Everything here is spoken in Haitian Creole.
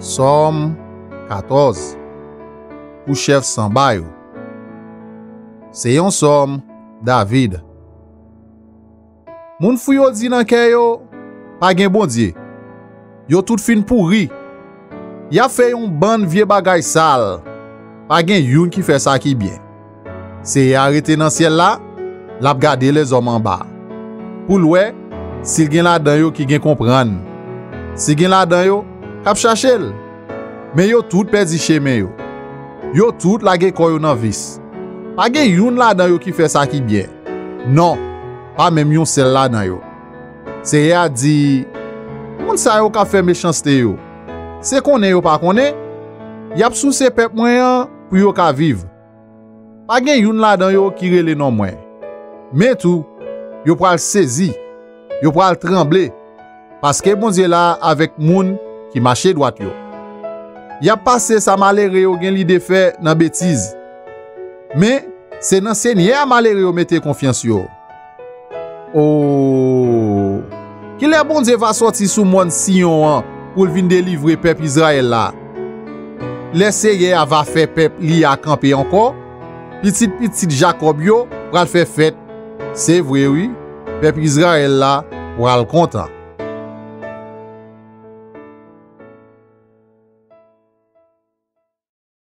Somme 14 pour chef Samba yo. C'est un somme David. Moun fou yo di nan kè yo, pa gen bon Dieu. Yo tout fin pourri. Ya fait un ban vieux bagay sale. Pa gen youn qui fait ça qui bien. C'est arrêté dans ciel là, l'a gade les hommes en bas. Pour louer, s'il gen la dan yo qui gen comprendre. Si gen la dan yo, kap chache l. Mais yo tout perdi chemin yo. Yo tout lage koyo nan vis. Pa gen youn la dan yo qui fait ça qui bien. Non, pas même yon sel la dan yo. C'est ya di, moun sa yo ka fait méchanceté yo. C'est konnen yo pa konnen, yap sou se pep mwen pour yo ka vive. Pa gen youn la dan yo qui rele non mwen. Mais tout, yo pral saisi, yo pral trembler. Parce que bon Dieu là avec moun qui marche droit yo. Y a passé sa malheureux yo gen li de fait nan bêtise. Mais c'est nan Seigneur malheureux yo mette confiance yo. Oh, qui le bon Dieu va sortir sous monde Sion pour vinn délivrer peuple Israël là. Le Seigneur va faire peuple li a camper encore. Petit Jacob yo pral faire fête. C'est vrai oui, peuple Israël là pral content.